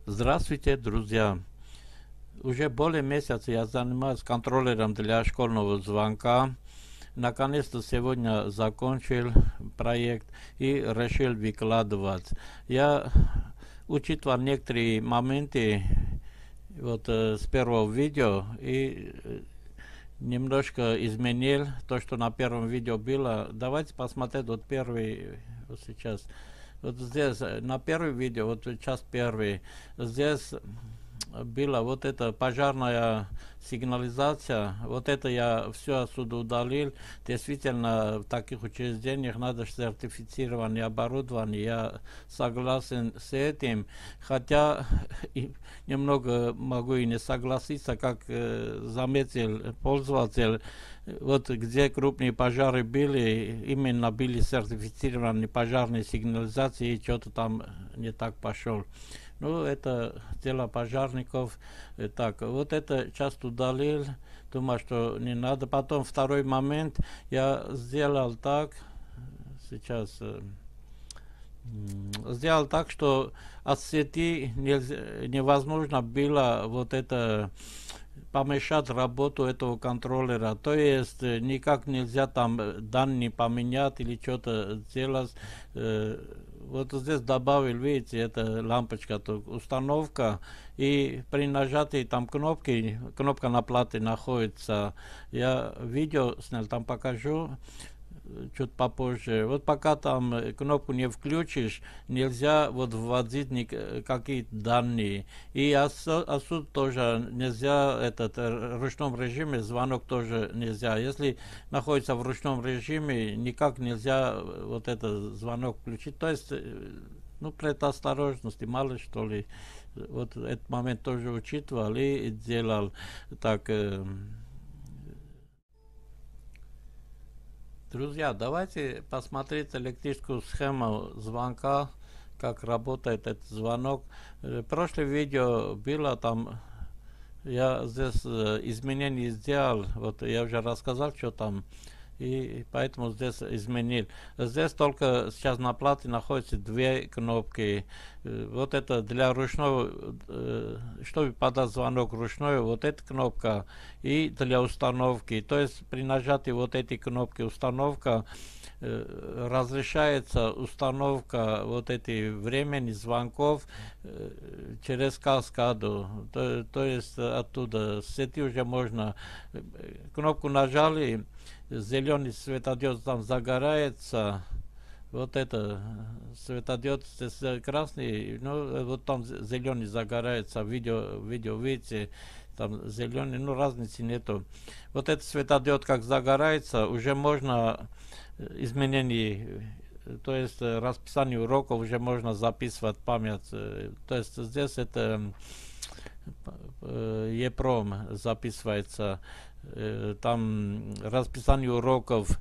Здравствуйте, друзья! Уже более месяца я занимаюсь контроллером для школьного звонка. Наконец-то сегодня закончил проект и решил выкладывать. Я учитывал некоторые моменты с первого видео и немножко изменил то, что на первом видео было. Давайте посмотреть первый вот сейчас. Вот здесь на первом видео, вот часть первый, здесь была вот эта пожарная сигнализация, вот это я все отсюда удалил. Действительно, в таких учреждениях надо сертифицирование оборудования, я согласен с этим, хотя немного могу и не согласиться, как заметил пользователь, вот где крупные пожары были, именно были сертифицированы пожарные сигнализации, и что-то там не так пошел. Ну, это дело пожарников. Так, вот это часть удалил, думаю, что не надо. Потом второй момент, я сделал так, сейчас сделал так, что от сети невозможно было вот это помешать работу этого контроллера. То есть никак нельзя там данные поменять или что-то сделать. Вот здесь добавил, видите, это лампочка, установка, и при нажатии там кнопка на плате находится. Я видео снял, там покажу чуть попозже. Вот пока там кнопку не включишь, нельзя вот вводить какие-то данные. И отсюда тоже нельзя, в ручном режиме звонок тоже нельзя. Если находится в ручном режиме, никак нельзя вот этот звонок включить. То есть, ну, предосторожности, мало что ли. Вот этот момент тоже учитывал и делал так. Друзья, давайте посмотреть электрическую схему звонка, как работает этот звонок. Прошлое видео было там, я здесь изменения сделал, вот я уже рассказал, что там, и поэтому здесь изменил. Здесь только сейчас на плате находятся две кнопки. Вот это для ручного, чтобы подать звонок ручной, вот эта кнопка, и для установки. То есть при нажатии вот этой кнопки установка разрешается установка вот этой времени звонков через каскаду. То есть оттуда с сети уже можно кнопку нажали, зеленый светодиод там загорается, вот это светодиод здесь красный, ну вот там зеленый загорается, видео видите, там зеленый, ну разницы нету. Вот этот светодиод как загорается, уже можно изменений, то есть расписание уроков уже можно записывать память. То есть здесь это EPROM записывается, там расписание уроков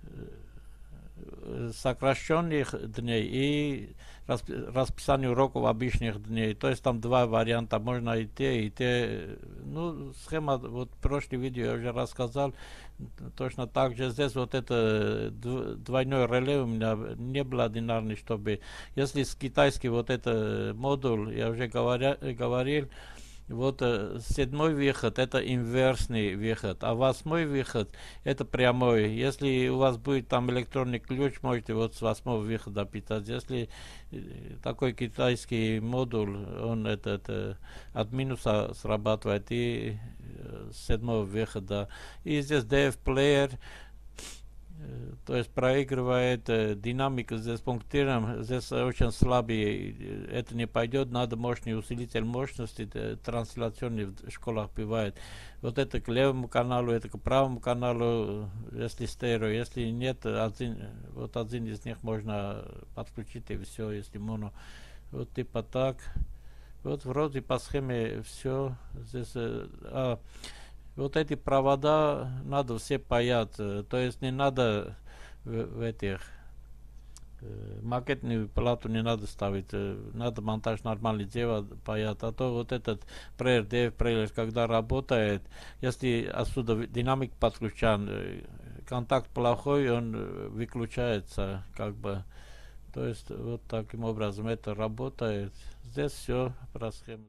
сокращенных дней и расписание уроков обычных дней. То есть там два варианта, можно и те. Ну, схема, вот в прошлом видео я уже рассказал, точно так же здесь вот это двойной реле у меня не было одинарный, чтобы, если с китайский вот это модуль, я уже говорил, вот седьмой выход это инверсный выход, а восьмой выход это прямой. Если у вас будет там электронный ключ, можете вот с восьмого выхода питать. Если такой китайский модуль, он от минуса срабатывает и с седьмого выхода. И здесь DF Player, то есть проигрывает динамику здесь пунктиром, здесь очень слабый, это не пойдет, надо мощный усилитель мощности, трансляционный в школах бывает. Вот это к левому каналу, это к правому каналу, если стерео, если нет, один из них можно подключить и все, если моно. Вот типа так. Вот вроде по схеме все здесь. Вот эти провода надо все паять, то есть не надо в этих макетную плату не надо ставить, надо монтаж нормальный делать, паять, а то вот этот прейлер, когда работает, если отсюда динамик подключен, контакт плохой, он выключается, как бы. То есть вот таким образом это работает. Здесь все про схему.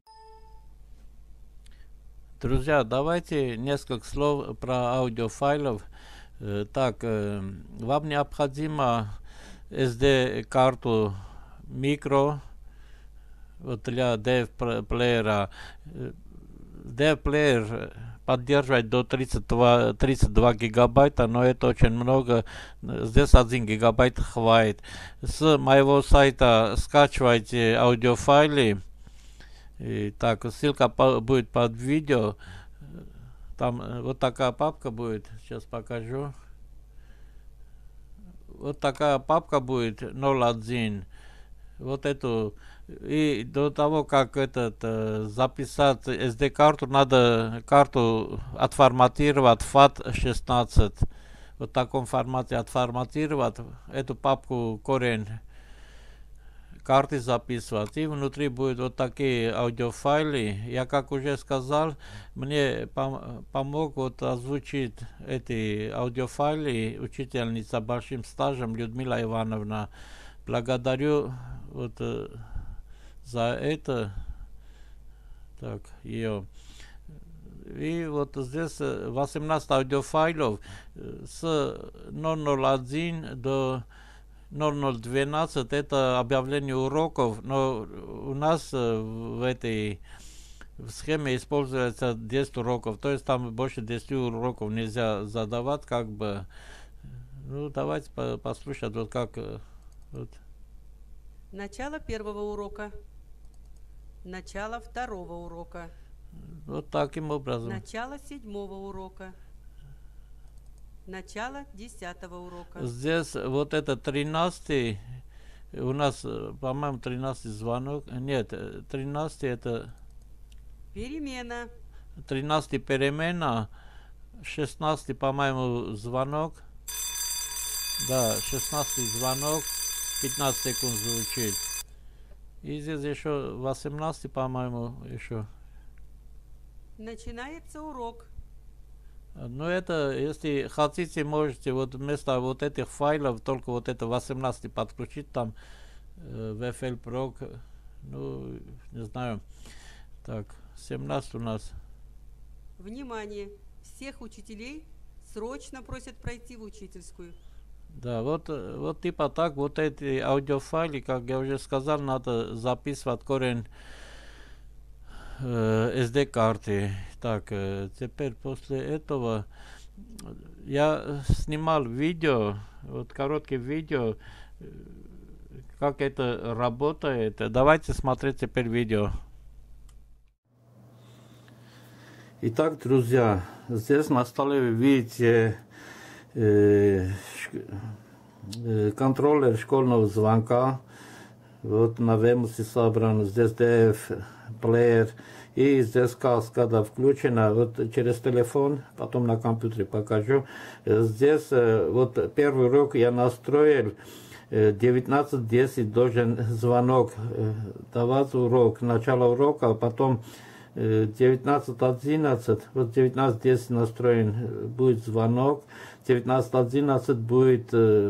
Друзья, давайте несколько слов про аудиофайлов. Так, вам необходимо SD-карту микро вот для DAV-плеера. DAV-плеер поддерживает до 32 гигабайта, но это очень много. Здесь 1 гигабайт хватит. С моего сайта скачивайте аудиофайлы. И так, ссылка будет под видео. Там вот такая папка будет. Сейчас покажу. Вот такая папка будет 01. Вот эту. И до того, как записать SD-карту, надо карту отформатировать FAT16. Вот в таком формате отформатировать. Эту папку корень карты записывать. И внутри будут вот такие аудиофайлы. Я, как уже сказал, мне помог вот озвучить эти аудиофайлы учительница большим стажем Людмила Ивановна. Благодарю вот за это. Так, ее. И вот здесь 18 аудиофайлов с 001 до 0012 это объявление уроков, но у нас в этой схеме используется 10 уроков, то есть там больше 10 уроков нельзя задавать, как бы. Ну, давайте послушать, вот как. Вот. Начало первого урока. Начало второго урока. Вот таким образом. Начало седьмого урока. Начало 10-го урока. Здесь вот это 13 у нас, по-моему, 13 звонок. Нет, 13 это... Перемена. 13 перемена. 16, по-моему, звонок. Да, 16 звонок. 15 секунд звучит. И здесь еще 18, по-моему, еще. Начинается урок. Ну, это, если хотите, можете вот вместо вот этих файлов только вот это 18 подключить там в FL Pro. Ну, не знаю. Так, 17 у нас. Внимание! Всех учителей срочно просят пройти в учительскую. Да, вот типа так, вот эти аудиофайлы, как я уже сказал, надо записывать корень SD-карты. Так, теперь после этого я снимал видео, вот короткое видео, как это работает. Давайте смотреть теперь видео. Итак, друзья, здесь на столе вы видите контроллер школьного звонка. Вот на Вемусе собран, здесь DAV-плеер. И здесь каскада включена вот через телефон, потом на компьютере покажу. Здесь вот первый урок я настроил. 19:10 должен звонок давать урок, начало урока, потом 19:11, вот 19:10 настроен будет звонок, 19:11 будет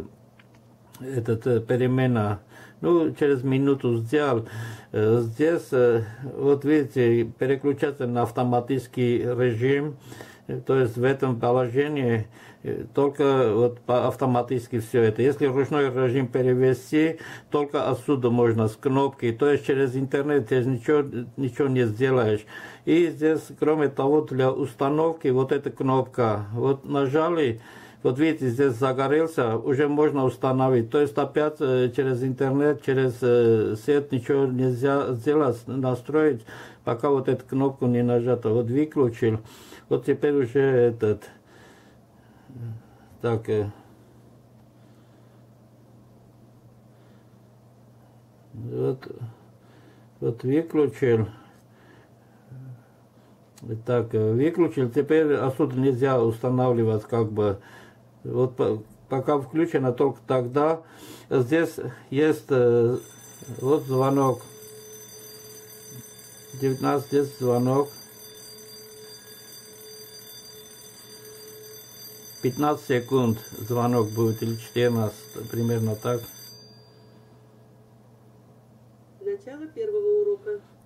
перемена. Ну, через минуту сделал. Здесь, вот видите, переключаться на автоматический режим. То есть в этом положении только вот автоматически все это. Если ручной режим перевести, только отсюда можно с кнопки. То есть через интернет здесь ничего не сделаешь. И здесь, кроме того, для установки вот эта кнопка. Вот нажали. Вот видите, здесь загорелся, уже можно установить. То есть опять через интернет, через сеть ничего нельзя сделать, настроить, пока вот эту кнопку не нажата. Вот выключил. Вот теперь уже этот... Так... Вот выключил. Так, выключил. Теперь отсюда нельзя устанавливать как бы... Вот пока включено только тогда. Здесь есть вот звонок. 19:10 звонок. 15 секунд звонок будет или 14, примерно так. Начало первого урока.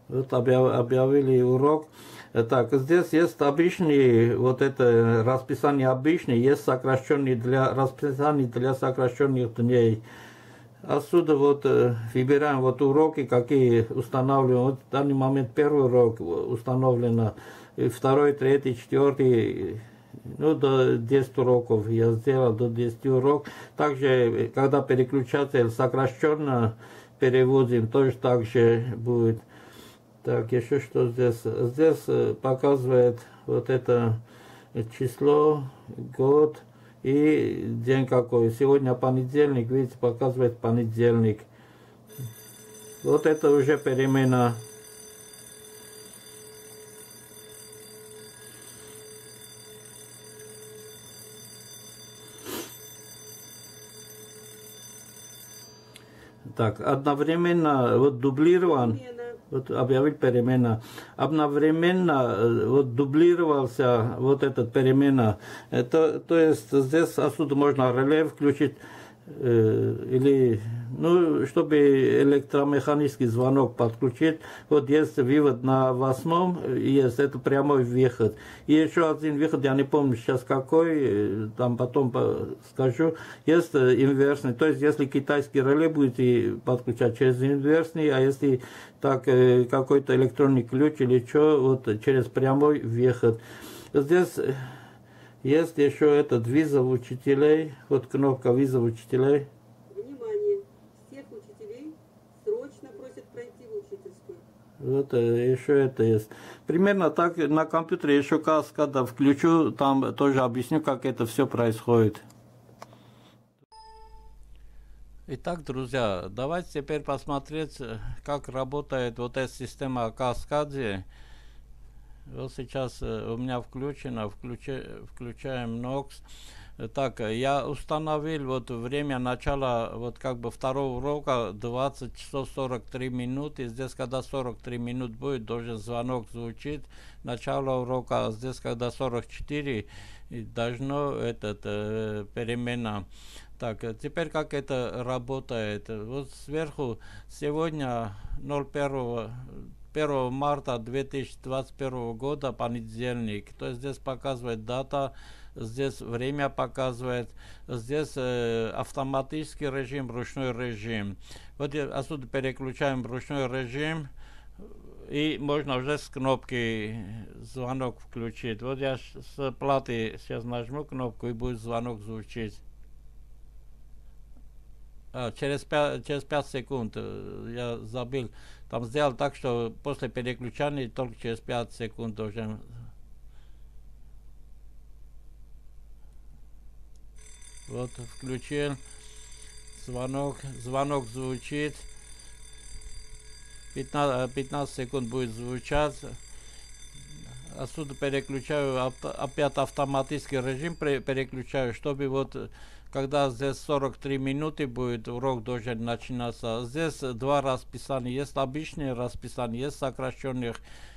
Вот объявили урок. Так, здесь есть обычный, вот это расписание обычное, есть сокращенный для расписание для сокращенных дней. Отсюда вот выбираем вот уроки, какие устанавливаем. Вот в данный момент первый урок установлено, и второй, третий, четвертый, ну, до 10 уроков я сделал, до 10 уроков. Также, когда переключатель сокращенно переводим, тоже так же будет. Так, еще что здесь? Здесь показывает вот это число, год и день какой. Сегодня понедельник, видите, показывает понедельник. Вот это уже перемена. Так, одновременно вот дублирован. Вот объявить перемена. Одновременно вот дублировался вот этот перемена. То есть здесь отсюда можно реле включить или, ну, чтобы электромеханический звонок подключить. Вот есть вывод на 8, есть это прямой выход. И еще один выход, я не помню сейчас какой, там потом скажу, есть инверсный. То есть если китайский реле будете подключать через инверсный, а если так какой-то электронный ключ или что, вот через прямой выход. Здесь есть еще этот вызов учителей, вот кнопка вызов учителей. Внимание! Всех учителей срочно просят пройти в учительскую. Вот еще это есть. Примерно так на компьютере еще когда включу, там тоже объясню, как это все происходит. Итак, друзья, давайте теперь посмотреть, как работает вот эта система Каскаде. Вот сейчас у меня включено, включаем Nox. Так, я установил вот время начала вот как бы второго урока 20 часов 43 минуты. Здесь, когда 43 минут будет, должен звонок звучит. Начало урока, здесь, когда 44, должно перемена. Так, теперь как это работает? Вот сверху сегодня 1 марта 2021 года, понедельник. То есть здесь показывает дата, здесь время показывает, здесь автоматический режим, ручной режим. Вот отсюда переключаем ручной режим, и можно уже с кнопки звонок включить. Вот я с платы сейчас нажму кнопку, и будет звонок звучить. Через 5 секунд, я забыл, там сделал так, что после переключения только через 5 секунд должен. Вот, включил, звонок звучит, 15 секунд будет звучать. Отсюда переключаю, опять автоматический режим переключаю, чтобы вот когда здесь 43 минуты будет, урок должен начинаться. Здесь два расписания. Есть обычные расписания, есть сокращенные,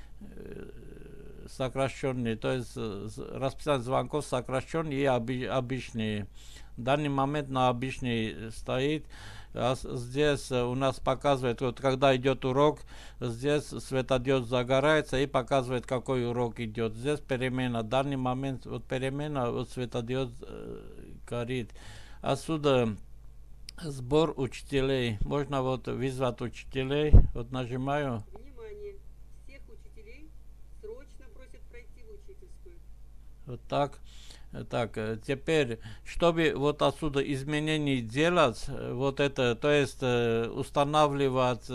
то есть расписание звонков сокращенные и обычные. В данный момент на обычный стоит. Здесь у нас показывает, вот когда идет урок, здесь светодиод загорается и показывает, какой урок идет. Здесь перемена. В данный момент вот перемена, вот светодиод горит. Отсюда сбор учителей. Можно вот вызвать учителей. Вот нажимаю. Внимание! Всех учителей срочно просят пройти в учительскую. Вот так. Так, теперь, чтобы вот отсюда изменения делать, вот это, то есть устанавливать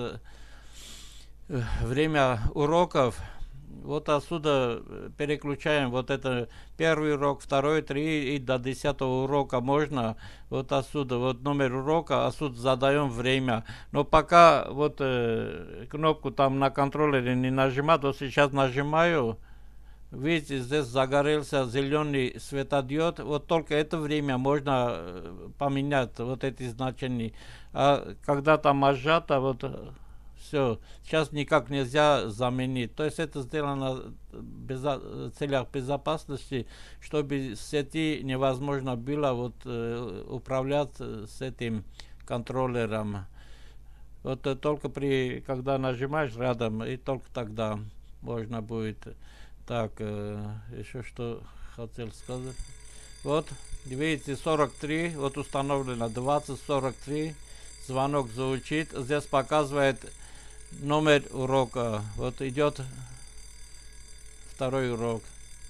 время уроков, вот отсюда переключаем вот это первый урок, второй, 3 и до 10 урока можно, вот отсюда, вот номер урока, отсюда задаем время. Но пока вот кнопку там на контроллере не нажимаю, то сейчас нажимаю. Видите, здесь загорелся зеленый светодиод. Вот только это время можно поменять, вот эти значения. А когда там отжато, вот все, сейчас никак нельзя заменить. То есть это сделано в целях безопасности, чтобы с сети невозможно было вот управлять с этим контроллером. Вот только когда нажимаешь рядом, и только тогда можно будет. Так, еще что хотел сказать. Вот, видите, 43, вот установлено 2043. Звонок звучит. Здесь показывает номер урока. Вот идет второй урок.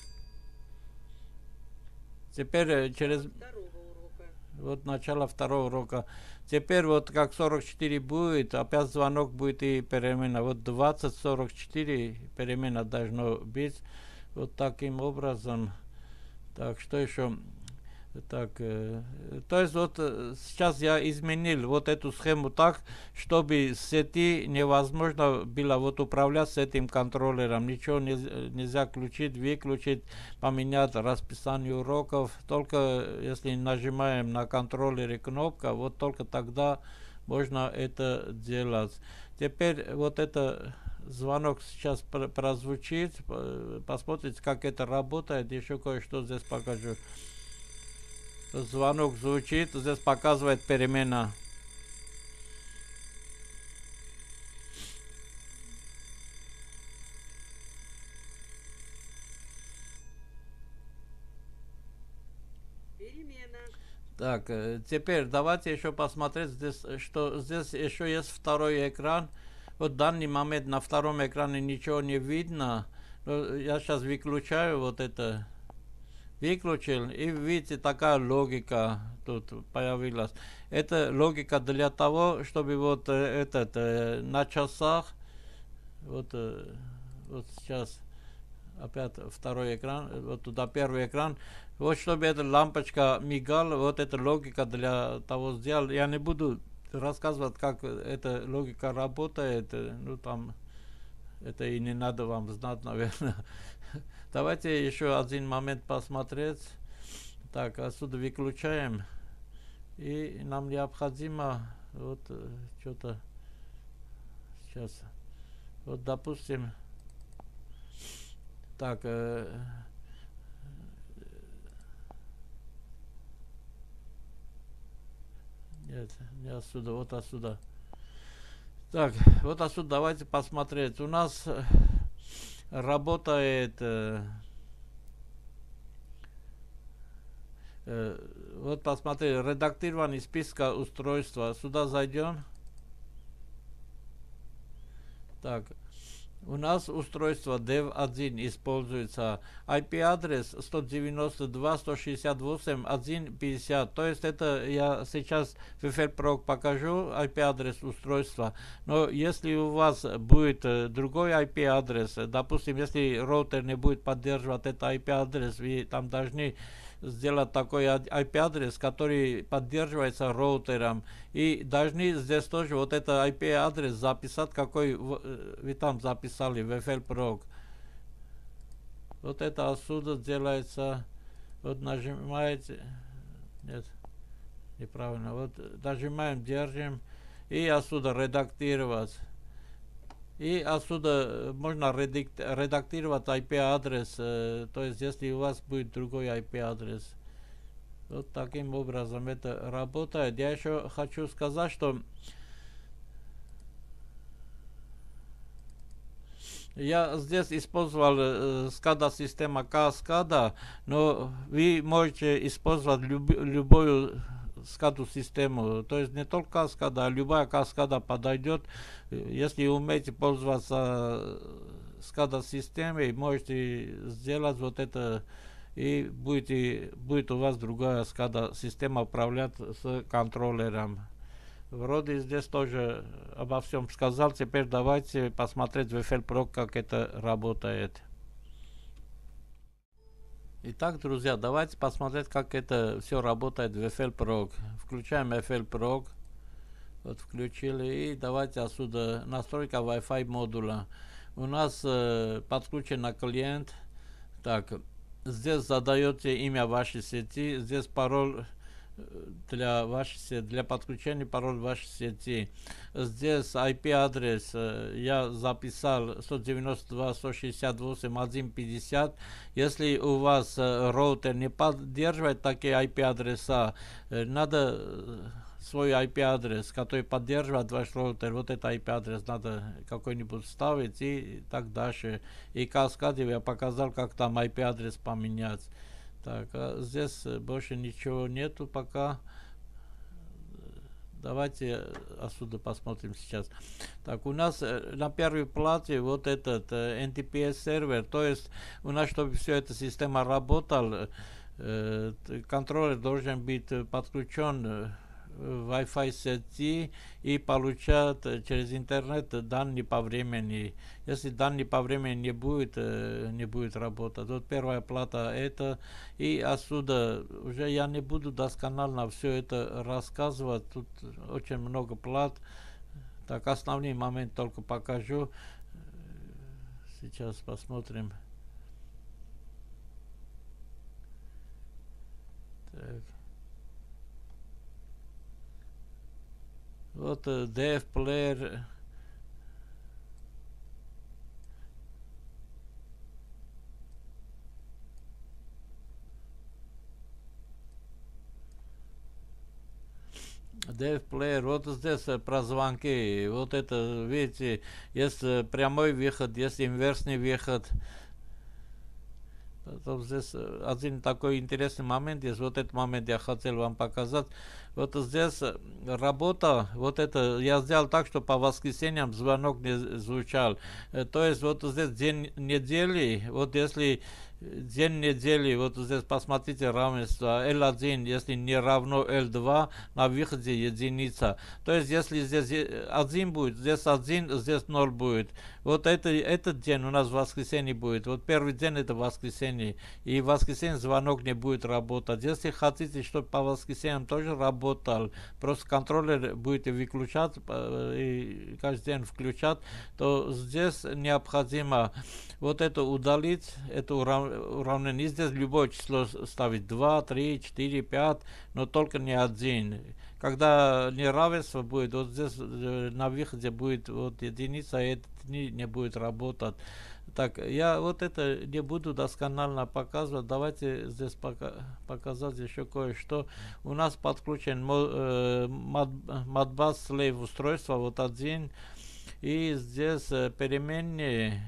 Теперь через... Вот начало второго урока. Теперь вот как 44 будет, опять звонок будет и перемена. Вот 2044 перемена должно быть. Вот таким образом. Так, что еще? Так, то есть вот сейчас я изменил вот эту схему так, чтобы с сети невозможно было вот управлять с этим контроллером. Ничего нельзя включить, выключить, поменять расписание уроков. Только если нажимаем на контроллере кнопка, вот только тогда можно это делать. Теперь вот это звонок сейчас прозвучит. Посмотрите, как это работает. Еще кое-что здесь покажу. Звонок звучит, здесь показывает перемена. Перемена. Так, теперь давайте еще посмотреть здесь, что здесь еще есть второй экран. Вот в данный момент на втором экране ничего не видно. Но я сейчас выключаю вот это. Выключил, и видите, такая логика тут появилась. Это логика для того, чтобы вот на часах, вот сейчас опять второй экран, вот туда первый экран, вот чтобы эта лампочка мигала, вот эта логика для того сделал. Я не буду рассказывать, как эта логика работает, ну там это и не надо вам знать, наверное. Давайте еще один момент посмотреть. Так, отсюда выключаем. И нам необходимо вот что-то сейчас. Вот допустим. Так. Нет, не отсюда, вот отсюда. Так, вот отсюда давайте посмотреть. У нас работает вот посмотри, редактирование списка устройства. Сюда зайдем. Так, у нас устройство dev1 используется. IP-адрес 192.168.1.50. То есть это я сейчас в VFLPROG покажу IP-адрес устройства. Но если у вас будет другой IP-адрес, допустим, если роутер не будет поддерживать этот IP-адрес, вы там должны сделать такой IP-адрес, который поддерживается роутером. И должны здесь тоже вот это IP-адрес записать, какой вы там записали в VFLPROG. Вот это отсюда делается. Вот нажимаете. Нет, неправильно. Вот нажимаем, держим. И отсюда редактировать. И отсюда можно редактировать IP-адрес, то есть если у вас будет другой IP-адрес. Вот таким образом это работает. Я еще хочу сказать, что я здесь использовал SCADA система Cascada, но вы можете использовать любую SCADA систему, то есть не только Cascada, а любая Cascada подойдет. Если умеете пользоваться SCADA системой, можете сделать вот это, и будет у вас другая SCADA система управлять с контроллером. Вроде здесь тоже обо всем сказал. Теперь давайте посмотреть в VFLPROG, как это работает. Итак, друзья, давайте посмотреть, как это все работает в VFLPROG. Включаем VFLPROG. Вот включили. И давайте отсюда настройка Wi-Fi модуля. У нас подключен клиент. Так, здесь задаете имя вашей сети. Здесь пароль для вашей сети, для подключения пароль вашей сети. Здесь IP-адрес я записал 192.168.1.50. Если у вас роутер не поддерживает такие IP-адреса, надо свой IP-адрес, который поддерживает ваш роутер, вот этот IP-адрес надо какой-нибудь ставить и так дальше. И каскаде я показал, как там IP-адрес поменять. Так, а здесь больше ничего нету пока. Давайте отсюда посмотрим сейчас. Так, у нас на первой плате вот этот NTPS сервер, то есть у нас, чтобы все эта система работала, контроллер должен быть подключен в Wi-Fi сети и получать через интернет данные по времени. Если данные по времени не будет работать. Вот первая плата это. И отсюда уже я не буду досконально все это рассказывать. Тут очень много плат. Так, основной момент только покажу. Сейчас посмотрим. Так. Вот DF Player. DF Player, вот здесь про звонки. Вот это, видите, есть прямой выход, есть инверсный выход. Потом здесь один такой интересный момент есть. Вот этот момент я хотел вам показать. Вот здесь работа, вот это я сделал так, что по воскресеньям звонок не звучал. То есть вот здесь день недели, вот если день недели, вот здесь посмотрите равенство L1, если не равно L2, на выходе единица. То есть если здесь 1 будет, здесь 1, здесь 0 будет. Вот этот день у нас в воскресенье будет. Вот первый день это воскресенье. И в воскресенье звонок не будет работать. Если хотите, чтобы по воскресеньям тоже работал, просто контроллер будете выключать и каждый день включать, то здесь необходимо вот это удалить, это уравнение. Здесь любое число ставить 2, 3, 4, 5, но только не 1. Когда неравенство будет, вот здесь на выходе будет вот единица, и это не будет работать. Так, я вот это не буду досконально показывать. Давайте здесь показать еще кое-что. У нас подключен Modbus Slave устройство, вот один. И здесь переменные,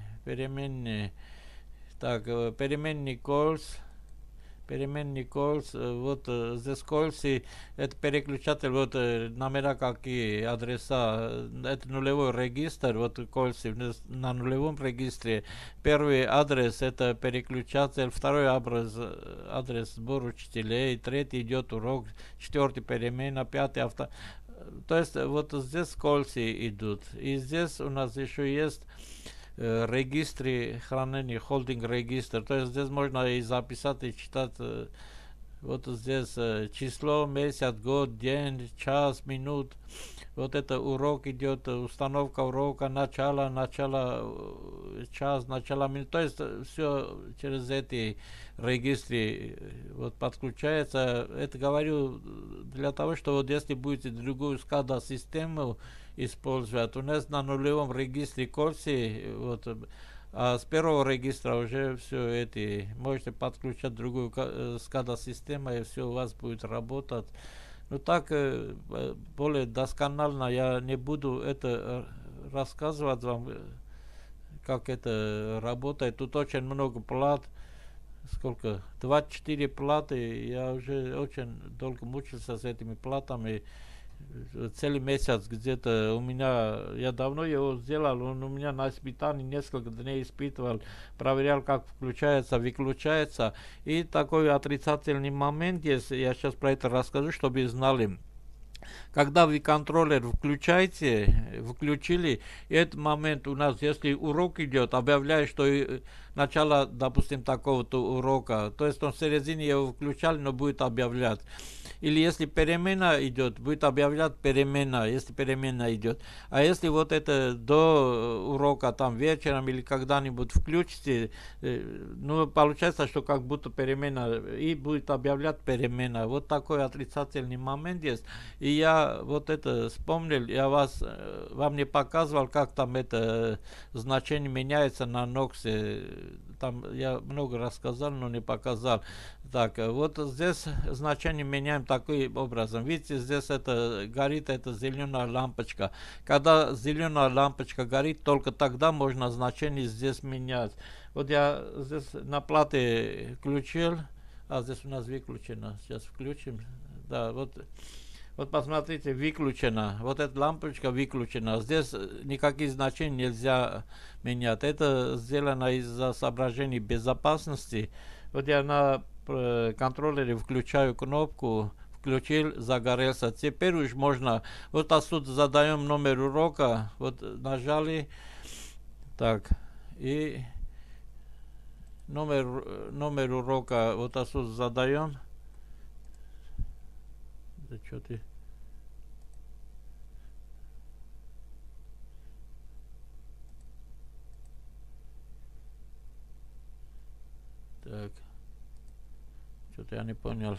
так, переменный calls, вот здесь calls, это переключатель, вот номера какие, адреса, это нулевой регистр, вот calls на нулевом регистре. Первый адрес это переключатель, второй адрес сбор учителей, третий идет урок, четвертый перемена, пятый авто. То есть вот здесь calls идут. И здесь у нас еще есть регистры хранения, холдинг регистр. То есть здесь можно и записать, и читать. Вот здесь число, месяц, год, день, час, минут. Вот это урок идет, установка урока, начало, час, начало минут. То есть все через эти регистры вот подключается. Это говорю для того, что вот если будете другую SCADA систему использовать, у нас на нулевом регистре курсе, вот, а с первого регистра уже все эти можете подключать другую SCADA систему, и все у вас будет работать. Ну так более досконально я не буду это рассказывать вам, как это работает. Тут очень много плат. Сколько? 24 платы. Я уже очень долго мучился с этими платами. Целый месяц где-то у меня, я давно его сделал, он у меня на испытании несколько дней испытывал, проверял, как включается, выключается. И такой отрицательный момент есть, я сейчас про это расскажу, чтобы знали. Когда вы контроллер включили, этот момент у нас, если урок идет, объявляет, что начало, допустим, такого-то урока, то есть он в середине его включали, но будет объявлять. Или если перемена идет, будет объявлять перемена, если перемена идет. А если вот это до урока, там вечером или когда-нибудь включите, ну, получается, что как будто перемена, и будет объявлять перемена. Вот такой отрицательный момент есть. И И я вот это вспомнил, я вам не показывал, как там это значение меняется на Ноксе. Там я много рассказал, но не показал. Так, вот здесь значение меняем таким образом. Видите, здесь это горит эта зеленая лампочка. Когда зеленая лампочка горит, только тогда можно значение здесь менять. Вот я здесь на плате включил, а здесь у нас выключено. Сейчас включим. Да, вот посмотрите, выключена. Вот эта лампочка выключена. Здесь никаких значений нельзя менять. Это сделано из-за соображений безопасности. Вот я на контроллере включаю кнопку, включил, загорелся. Теперь уж можно, вот отсюда задаем номер урока, вот нажали, так, и номер урока вот отсюда задаем. Да что ты? Так. Что-то я не понял.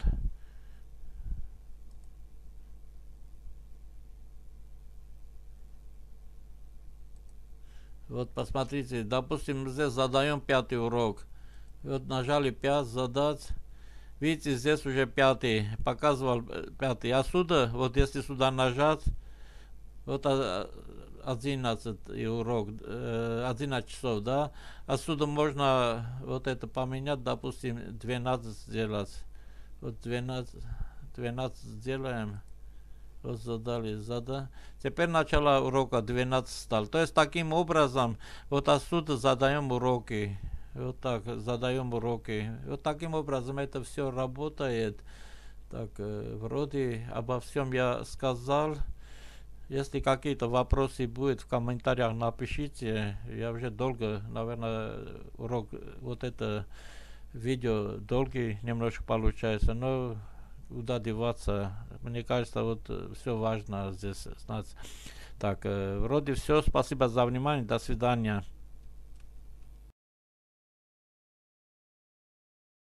Вот посмотрите, допустим, здесь задаем 5 урок. Вот нажали 5, задать. Видите, здесь уже 5, показывал 5. Отсюда, вот если сюда нажать, вот 11 урок, 11 часов, да. Отсюда можно вот это поменять, допустим, 12 сделать. Вот 12 сделаем. Вот задали. Теперь начало урока 12 стал. То есть таким образом, вот отсюда задаем уроки. Вот так, задаем уроки. Вот таким образом это все работает. Так, вроде обо всем я сказал. Если какие-то вопросы будут, в комментариях напишите. Я уже долго, наверное, урок, вот это видео долгий немножко получается, но куда деваться. Мне кажется, вот все важно здесь знать. Так, вроде все. Спасибо за внимание. До свидания.